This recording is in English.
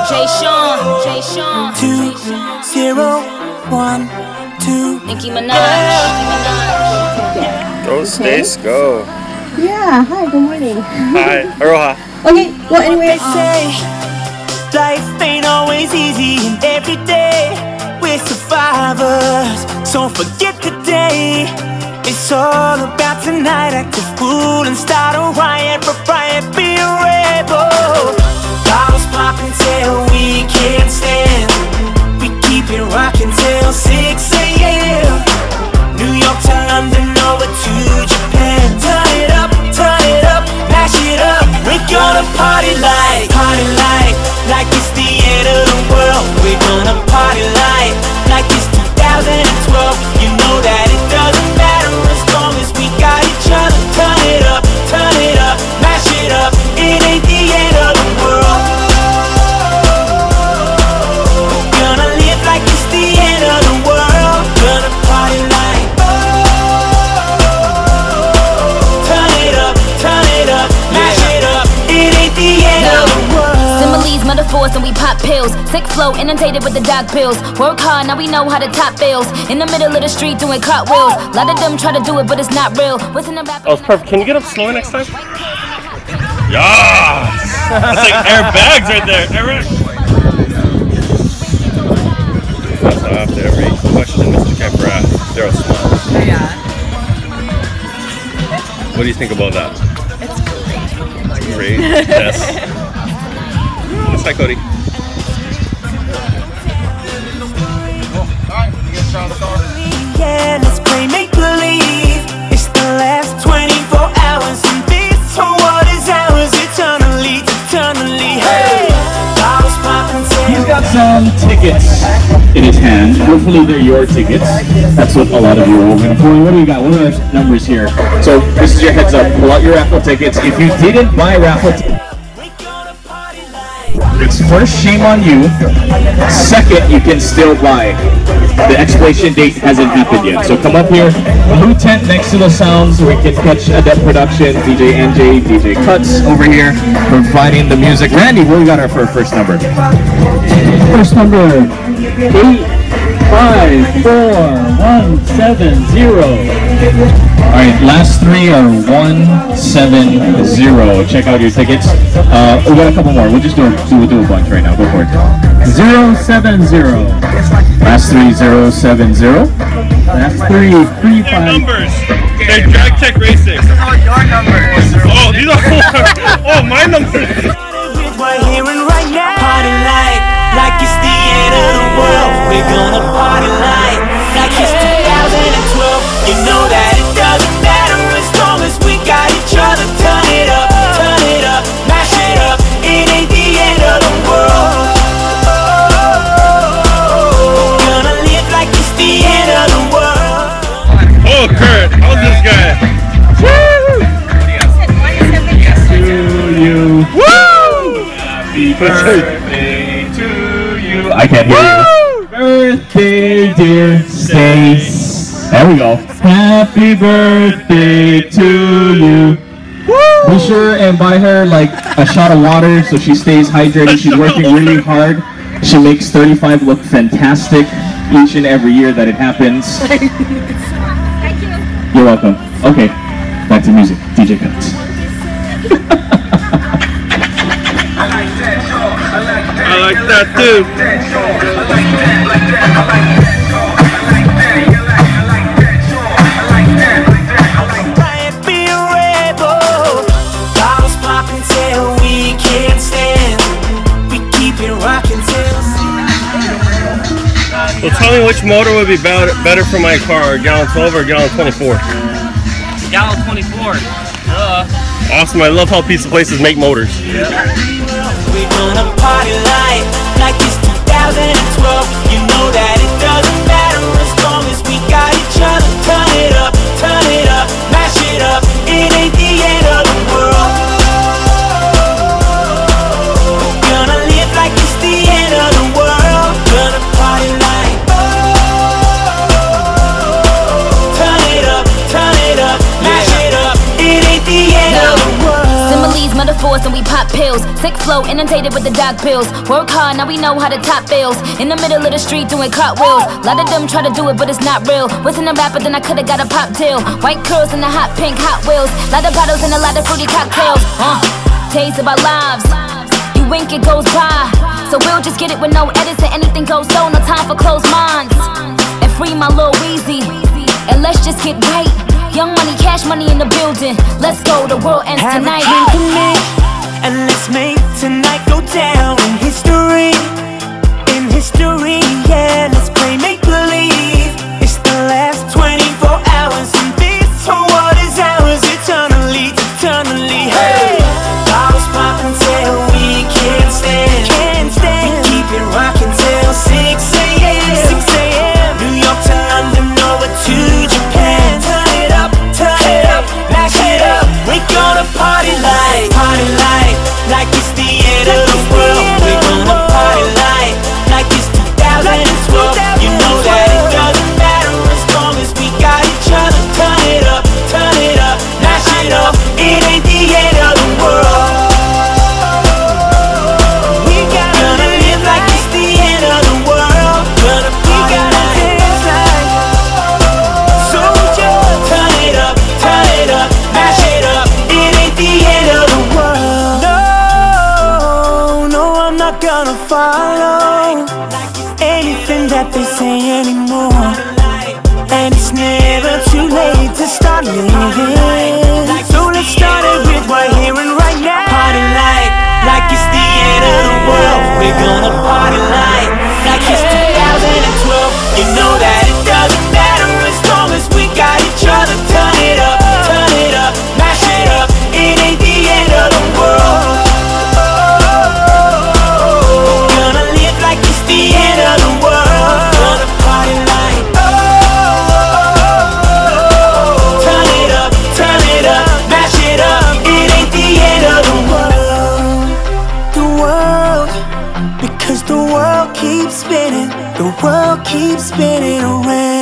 Jay Sean. 2-0-1-2. Nicki Minaj. Go, Stace, go. Yeah, hi, good morning. Hi, Aroha. Okay, well, anyway, They say life ain't always easy, and every day we're survivors. So forget the day. It's all about tonight. Act a fool and start a riot. Be a rebel. Bottles popping till we can't stand. We keep it rocking till 6 a.m. New York to London, over to Japan. Turn it up, mash it up. We're gonna party like it's the end of the world. We're gonna party like it's 2012. You know that it doesn't matter as long as we got each other. Turn it up, mash it up. It ain't the end of the world. We're gonna live like it's the end of the world. Gonna party like turn it up, mash it up. It ain't the end of the world. Similes, metaphors, and we pop pills. Sick flow, inundated with the dog pills. Work hard, now we know how to top bills. In the middle of the street doing cartwheels. A lot of them try to do it, but it's not real. What's in the rap? Oh, it's perfect. Can you get up slower next time? Yeah! That's like airbags right there. Airbags. That's after every question, Mr. Kempra. They're all small. Yeah. What do you think about that? It's Great. Yes. Yes, hi, Cody. Yeah, let's play make-believe. It's the last 24 hours, and this whole world is ours eternally. Hey, bottles popping. He's got some tickets in his hand. Hopefully they're your tickets. That's what a lot of you are hoping for. What do we got? What are our numbers here? So this is your heads up. Pull out your raffle tickets. If you didn't buy raffle tickets, it's first, shame on you. Second, you can still buy. The expiration date hasn't happened yet. So come up here, blue tent next to the sounds. We can catch Adept Production, DJ NJ, DJ Cuts over here, providing the music. Randy, what we got our first number? First number, 854-170. Alright, last three are 170. Check out your tickets. We got a couple more. We'll just do a bunch right now. Go for it. 070. Last three, 070. Last three, 35. Their numbers. They're Drag Tech Racing. all your numbers. Oh, these are oh, my numbers. We're here and right now. Party like it's the end of the world. We're gonna party like it's 2012. You know that it doesn't matter as long as we got each other. Turn it up, mash it up. It ain't the end of the world. Gonna live like it's the end of the world. Oh, Kurt, how's this guy? Woo! To you. Woo! Happy birthday to you. I can't hear you. Birthday, dear Stace. There we go. Happy birthday to you. Woo! Be sure and buy her like a shot of water so she stays hydrated. She's working really hard. She makes 35 look fantastic each and every year that it happens. Thank you. You're welcome. Okay, back to music. DJ Cuts. I like that too. Be a rebel. Bottles popping till we can't stand. We keep it rocking till. So tell me which motor would be better for my car, gallon 12 or gallon 24? Gallon 24. Awesome, I love how pizza places make motors. We're gonna party like it's 2012. You know that it doesn't matter as long as we got each other. Turn it up, mash it up. It ain't the end of the world. We're gonna live like it's the end of the world. Gonna party like turn it up, mash it up. It ain't the end of the world. Similes, metaphors, and we pop pills. Sick flow, inundated with the dog pills. Work hard, now we know how to top bills. In the middle of the street doing cartwheels. Lot of them try to do it, but it's not real. Wasn't a rapper, then I could've got a pop deal. White curls and the hot pink Hot Wheels. Lot of bottles and a lot of fruity cocktails. Days of our lives, you wink, it goes by. So we'll just get it with no edits and anything goes slow. No time for closed minds. And free my Lil Weezy, and let's just get right. Young money, cash money in the building. Let's go, the world ends tonight. Have a drink with me, and let's make tonight go down in history. In history, yeah, let's play make-believe. It's the last 24 hours, and this whole world is ours eternally, eternally. Hey, bottles popping till we can't stand. We keep it rocking till 6 a.m. 6 a.m. New York to London, over to Japan. Turn it up, mash it up. We're gonna party like it's the end of the world. We're gonna party like it's 2012. You know that it doesn't matter as long as we got each other. Turn it up, mash it up. It ain't the end of the world. We gonna live like it's the end of the world. Gonna party like. So just turn it up, mash it up. It ain't the end of the world. No, I'm not gonna follow anything that they say anymore. And it's never too late to start living. So let's start it with right here and right now. Party like it's the end of the world. We're gonna party like it's 2012. You know that it doesn't matter as long as we got each other. Turn it up, mash it up. It ain't the end of the world. Gonna live like it's the end of the world. Gonna party like. Turn it up, mash it up. It ain't the end of the world. The world, because the world keeps spinning. The world keeps spinning around.